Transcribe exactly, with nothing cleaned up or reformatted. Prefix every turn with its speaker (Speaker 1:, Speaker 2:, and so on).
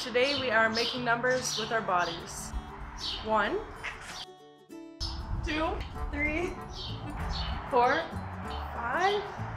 Speaker 1: Today we are making numbers with our bodies. One, two, three, four, five,